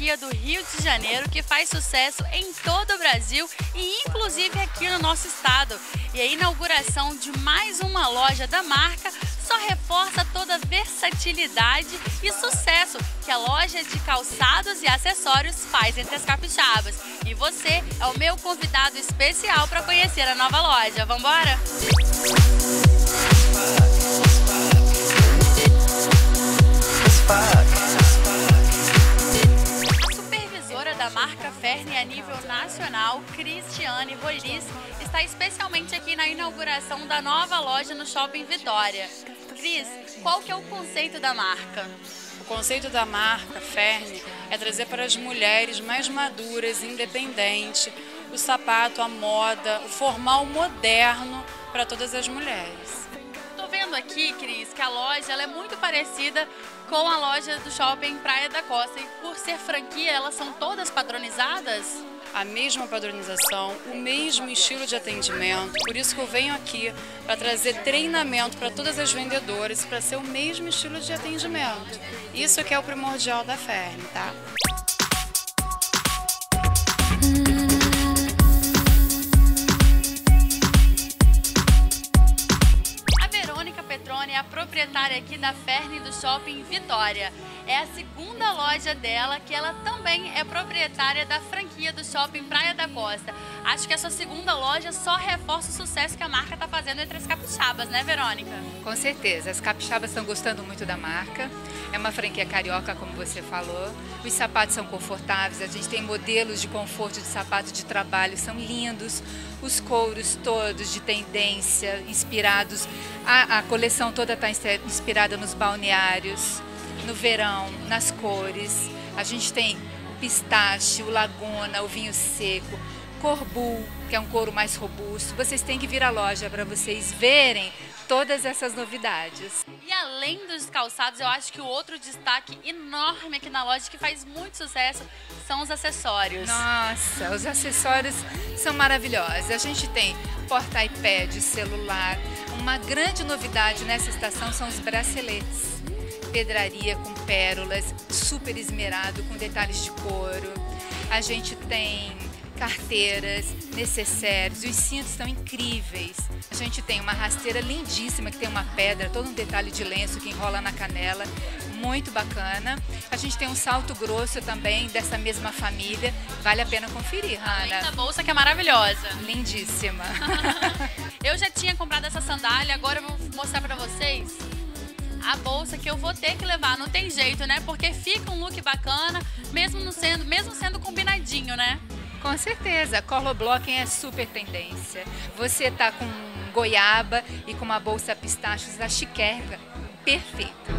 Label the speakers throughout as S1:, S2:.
S1: franquia do Rio de Janeiro que faz sucesso em todo o Brasil e inclusive aqui no nosso estado. E a inauguração de mais uma loja da marca só reforça toda a versatilidade e sucesso que a loja de calçados e acessórios faz entre as capixabas. E você é o meu convidado especial para conhecer a nova loja. Vamos embora? A supervisora da marca Ferne a nível nacional, Cristiane Rolis, está especialmente aqui na inauguração da nova loja no Shopping Vitória. Cris, qual que é o conceito da marca?
S2: O conceito da marca Ferne é trazer para as mulheres mais maduras, independentes, o sapato, a moda, o formal moderno para todas as mulheres.
S1: Estou vendo aqui, Cris, que a loja ela é muito parecida com a loja do Shopping Praia da Costa. E por ser franquia, elas são todas padronizadas?
S2: A mesma padronização, o mesmo estilo de atendimento, por isso que eu venho aqui para trazer treinamento para todas as vendedoras, para ser o mesmo estilo de atendimento. Isso que é o primordial da Ferne, tá?
S1: É a proprietária aqui da Ferne do Shopping Vitória. É a segunda loja dela, que ela também é proprietária da franquia do Shopping Praia da Costa. Acho que essa segunda loja só reforça o sucesso que a marca está fazendo entre as capixabas, né, Verônica?
S3: Com certeza, as capixabas estão gostando muito da marca. É uma franquia carioca, como você falou. Os sapatos são confortáveis, a gente tem modelos de conforto de sapato de trabalho, são lindos. Os couros todos de tendência, inspirados. A coleção toda está inspirada nos balneários, no verão, nas cores. A gente tem o pistache, o laguna, o vinho seco, corbu, que é um couro mais robusto. Vocês têm que vir à loja para vocês verem todas essas novidades.
S1: E além dos calçados, eu acho que o outro destaque enorme aqui na loja que faz muito sucesso são os acessórios.
S3: Nossa, os acessórios são maravilhosos. A gente tem porta-iPad, celular. Uma grande novidade nessa estação são os braceletes. Pedraria com pérolas, super esmerado, com detalhes de couro. A gente tem carteiras, necessários, os cintos estão incríveis. A gente tem uma rasteira lindíssima que tem uma pedra, todo um detalhe de lenço que enrola na canela, muito bacana. A gente tem um salto grosso também dessa mesma família, vale a pena conferir, Hanna.
S1: Essa bolsa que é maravilhosa.
S3: Lindíssima.
S1: Eu já tinha comprado essa sandália, agora eu vou mostrar pra vocês a bolsa que eu vou ter que levar, não tem jeito, né? Porque fica um look bacana, mesmo sendo combinadinho, né?
S3: Com certeza, color blocking é super tendência. Você tá com goiaba e com uma bolsa pistachos da chiquérrima, perfeito.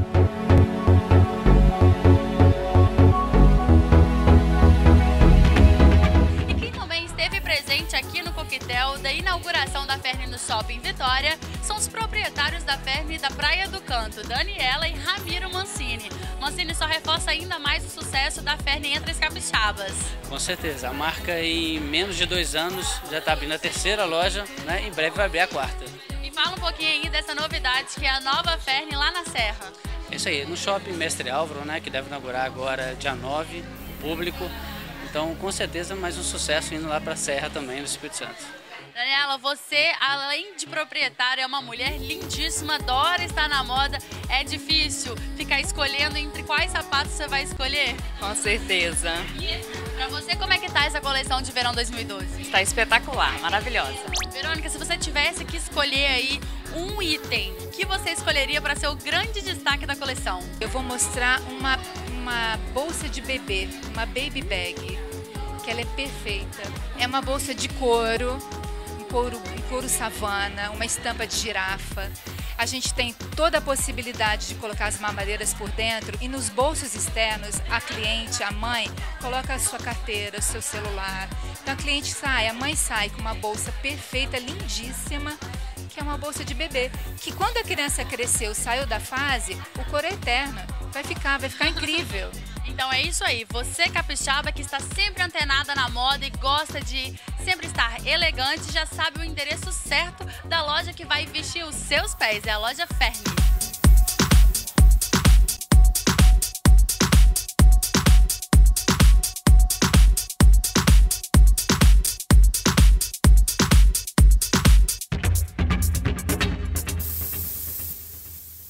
S1: E quem também esteve presente aqui no coquetel da inauguração da Ferne no Shopping Vitória são os proprietários da Ferne da Praia do Canto, Daniela e Ramiro Mancini. Mancini, só reforça ainda mais o sucesso da Ferne entre as capixabas.
S4: Com certeza, a marca em menos de 2 anos já está abrindo a 3ª loja, né? Em breve vai abrir a 4ª.
S1: E fala um pouquinho aí dessa novidade que é a nova Ferne lá na Serra.
S4: É isso aí, no Shopping Mestre Álvaro, né? Que deve inaugurar agora dia 9, público. Então, com certeza, mais um sucesso indo lá para a Serra também, no Espírito Santo.
S1: Daniela, você, além de proprietária, é uma mulher lindíssima, adora estar na moda. É difícil ficar escolhendo entre quais sapatos você vai escolher?
S5: Com certeza.
S1: E pra você, como é que tá essa coleção de verão 2012?
S5: Está espetacular, maravilhosa.
S1: Verônica, se você tivesse que escolher aí um item, que você escolheria para ser o grande destaque da coleção?
S3: Eu vou mostrar uma bolsa de bebê, uma baby bag, que ela é perfeita. É uma bolsa de couro, couro savana, uma estampa de girafa. A gente tem toda a possibilidade de colocar as mamadeiras por dentro e nos bolsos externos a cliente, a mãe, coloca a sua carteira, seu celular. Então a cliente sai, a mãe sai com uma bolsa perfeita, lindíssima, que é uma bolsa de bebê, que quando a criança cresceu, saiu da fase, o couro é eterno, vai ficar incrível.
S1: Então é isso aí, você capixaba que está sempre antenada na moda e gosta de sempre estar elegante, já sabe o endereço certo da loja que vai vestir os seus pés, é a loja Ferne.